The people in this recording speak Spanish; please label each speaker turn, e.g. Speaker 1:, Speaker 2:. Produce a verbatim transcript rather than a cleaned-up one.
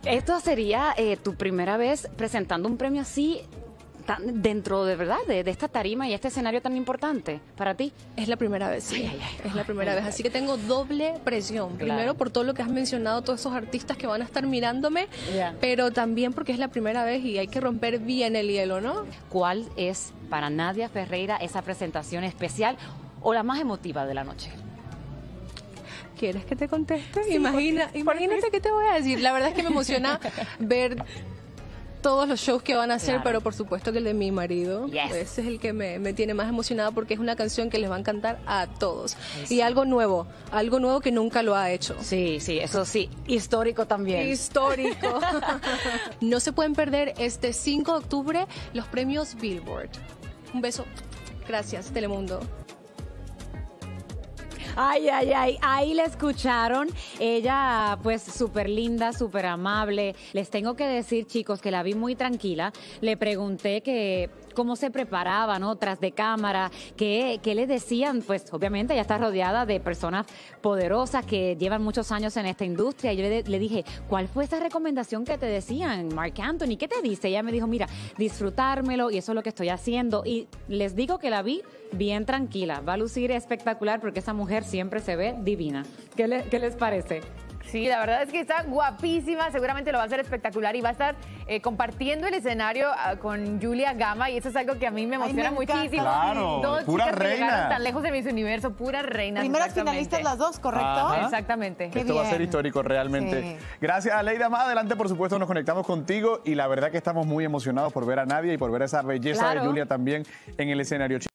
Speaker 1: Esto sería eh, tu primera vez presentando un premio así, tan, dentro de verdad, de, de esta tarima y este escenario tan importante para ti.
Speaker 2: Es la primera vez, sí.
Speaker 1: Ay, ay, ay.
Speaker 2: Es la primera
Speaker 1: Ay,
Speaker 2: vez,
Speaker 1: ay.
Speaker 2: así que tengo doble presión.
Speaker 1: Claro.
Speaker 2: Primero por todo lo que has mencionado, todos esos artistas que van a estar mirándome,
Speaker 1: Yeah.
Speaker 2: pero también porque es la primera vez y hay que romper bien el hielo, ¿no?
Speaker 1: ¿Cuál es para Nadia Ferreira esa presentación especial o la más emotiva de la noche?
Speaker 2: ¿Quieres que te conteste? Imagina, imagínate qué te voy a decir. La verdad es que me emociona ver todos los shows que van a hacer,
Speaker 1: Claro.
Speaker 2: pero por supuesto que el de mi marido,
Speaker 1: Yes.
Speaker 2: ese es el que me, me tiene más emocionada porque es una canción que les va a encantar a todos.
Speaker 1: Ay,
Speaker 2: Y
Speaker 1: sí.
Speaker 2: algo nuevo, algo nuevo que nunca lo ha hecho.
Speaker 1: Sí, sí, eso sí, histórico también.
Speaker 2: Histórico. No se pueden perder este cinco de octubre los premios Billboard. Un beso. Gracias, Telemundo.
Speaker 1: Ay, ay, ay, ahí la escucharon. Ella, pues, súper linda, súper amable. Les tengo que decir, chicos, que la vi muy tranquila. Le pregunté que cómo se preparaba, ¿no? Tras de cámara, qué, qué le decían. Pues, obviamente, ella está rodeada de personas poderosas que llevan muchos años en esta industria. Y yo le, le dije, ¿cuál fue esa recomendación que te decían, Marc Anthony? ¿Qué te dice? Ella me dijo, mira, disfrutármelo y eso es lo que estoy haciendo. Y les digo que la vi bien tranquila. Va a lucir espectacular porque esa mujer siempre se ve divina. ¿Qué, le- qué les parece?
Speaker 3: Sí, la verdad es que está guapísima, seguramente lo va a hacer espectacular y va a estar eh, compartiendo el escenario ah, con Julia Gama y eso es algo que a mí me emociona
Speaker 4: me encanta.
Speaker 3: muchísimo.
Speaker 5: Claro,
Speaker 3: Dos
Speaker 5: pura
Speaker 3: chicas que
Speaker 5: reina.
Speaker 3: llegaron tan lejos de Miss Universo, pura reina.
Speaker 4: Primeras finalistas las dos, ¿correcto?
Speaker 5: Ajá.
Speaker 3: Exactamente.
Speaker 4: Qué
Speaker 5: Esto va a ser
Speaker 4: bien.
Speaker 5: histórico realmente.
Speaker 4: Sí.
Speaker 5: Gracias, Aleida. Más adelante, por supuesto, nos conectamos contigo y la verdad que estamos muy emocionados por ver a Nadia y por ver esa belleza
Speaker 3: Claro.
Speaker 5: de Julia también en el escenario.